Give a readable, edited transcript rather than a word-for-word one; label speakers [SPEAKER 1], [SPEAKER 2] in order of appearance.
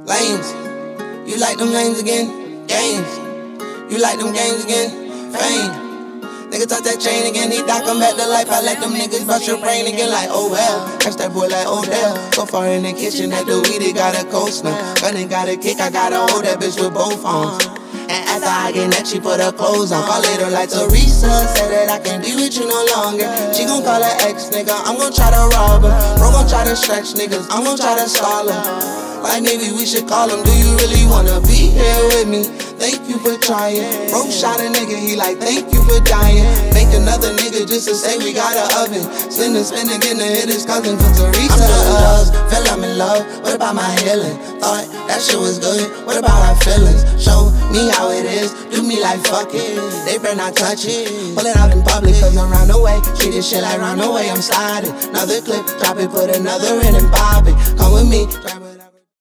[SPEAKER 1] Lames, you like them games again? Games, you like them games again? Fame. Nigga talk that chain again, he die, come back to life. I let them niggas bust your brain again like, oh well. Catch that boy like Odell. So far in the kitchen that the weed, it got a cold smell. Gunning got a kick, I gotta hold that bitch with both arms. And after I get that, she put her clothes on. Call later like Teresa, said that I can't be with you no longer. She gon' call her ex, nigga, I'm gon' try to rob her. Bro gon' try to stretch niggas, I'm gon' try to stall her. Like maybe we should call him, do you really wanna be here with me? Thank you for trying. Bro shot a nigga, he like, thank you for dying. Make another nigga just to say we got an oven. Spinning, getting to hit his cousin for Teresa. I'm feeling love, feel I'm in love. What about my healing? Thought that shit was good, what about our feelings? Show me how it is, do me like fuck it. They better not touch it. Pull it out in public, cause I'm round the way. Treat this shit like round the way, I'm sliding. Another clip, drop it, put another in and pop it. Come with me,